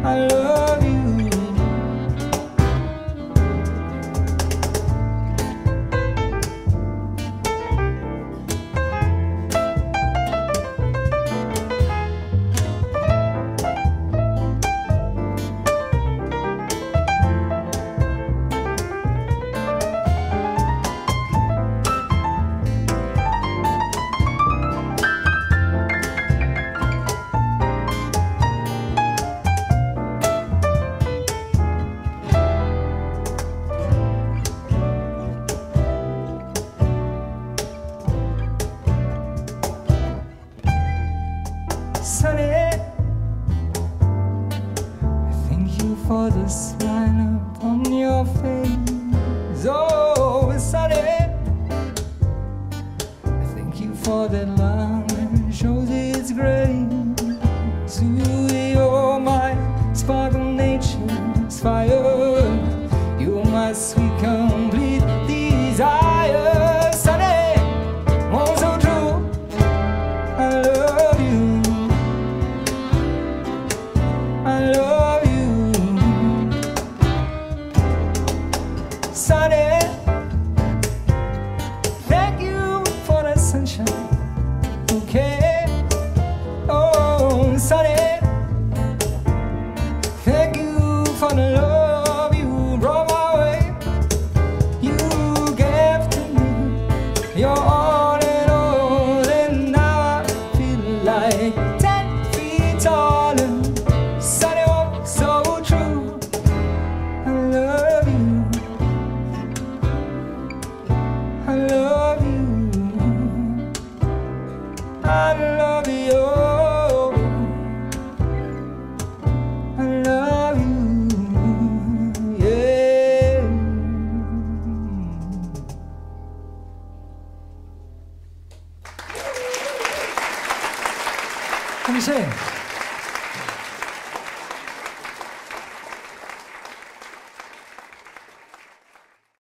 I love you. Sunny, thank you for the smile upon your face. Oh, sunny, thank you for that love that shows its grace. You're my spark of nature's fire. You're my sweet, complete desire. Sunny, oh so true, I love you. I love you. Sunny, thank you for the sunshine. Okay. Oh, sunny, thank you for the love you brought my way. You gave to me your all in all, and now I feel like 10 feet taller. Sunny, oh, so true. I love you. I love you. I love you. I love you. Yeah. Let me sing.